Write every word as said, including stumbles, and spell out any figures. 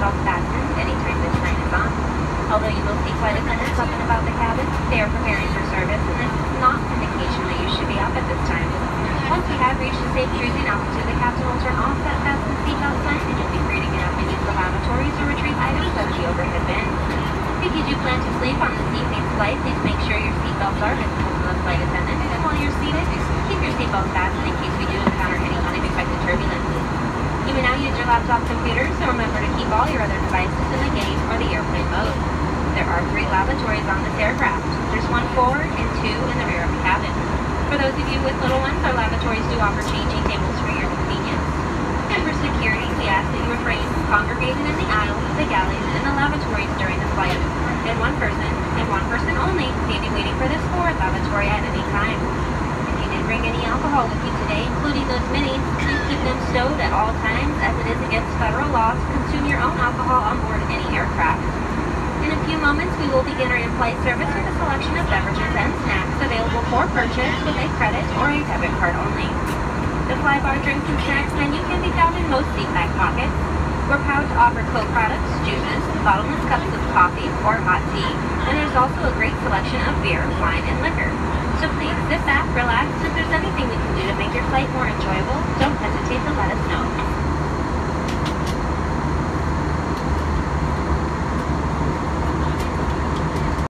seatbelts fastened anytime this sign is on. Although you will see flight attendants up and about the cabin, they are preparing for service, and this is not an indication that you should be up at this time. Once we have reached a safe cruising altitude, the captain will turn off that fasten seatbelt sign, and you'll be free to get up and use the lavatories or retrieve items out of the overhead bin. If you do plan to sleep on this evening's flight, please make sure your seatbelts are visible to the flight attendant, and while you're seated, keep your seatbelt fastened in case we do encounter any unexpected turbulence. You may now use your laptop computer, so remember to keep all your other devices in the game or the airplane mode. There are three lavatories on this aircraft. There's one forward and two in the rear of the cabin. For those of you with little ones, our lavatories do offer changing tables for your convenience. And for security, we ask that you refrain from congregating in the aisles, the galleys, and the lavatories during the flight. And one person, and one person only, may be waiting for this forward lavatory at any time. If you did bring any alcohol with you today, including those minis, please keep them stowed at all times, as it is against federal law to consume your own alcohol on board any aircraft. In a few moments, we will begin our in-flight service with a selection of beverages and snacks available for purchase with a credit or a debit card only. The Flybar drinks and snacks menu can be found in most seat back pockets. We're proud to offer Coke products, juices, bottomless cups of coffee or hot tea, and there's also a great selection of beer, wine, and liquor. So please sit back, relax. If there's anything we can do to make your flight more enjoyable, don't hesitate to let us know.